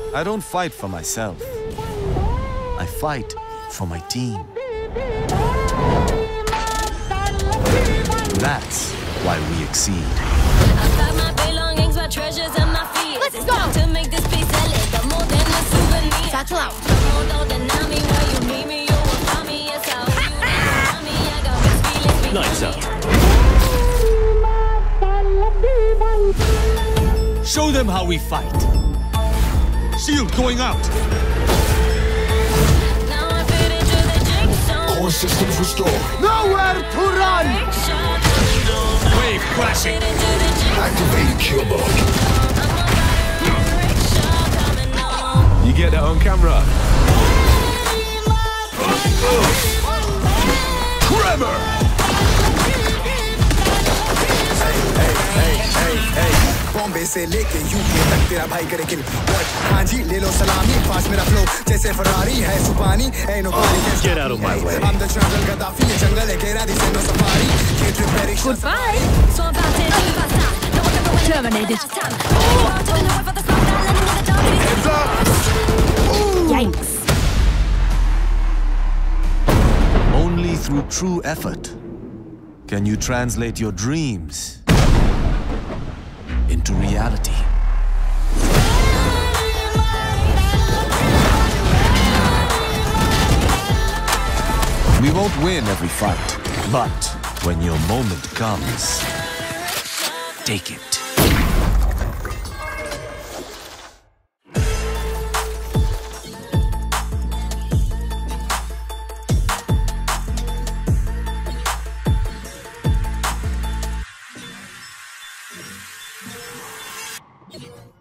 I don't fight for myself. I fight for my team. That's why we exceed. I got my belongings, my treasures, and my fears. Let's go! Time to make this piece the more than a souvenir. Satchel out. Lights out. Show them how we fight. Shield going out. Now I fit into the jigsaw. Core systems restored. Nowhere to run! Wave crashing. Activating kill mode. You get that on camera. Tremor! Bombay से लेके UK तक तेरा भाई करे किल हाँ जी ले लो सलामी पास मेरा फ्लो जैसे फरारी है सुपानी ए नो पानी Get out of my way. I'm the jungle Gaddafi jungle है घेरा दिसे no safari Goodbye. So about to leave us. Terminated. Heads up! Yikes. Only through true effort can you translate your dreams into reality. We won't win every fight, but when your moment comes, take it. Yeah.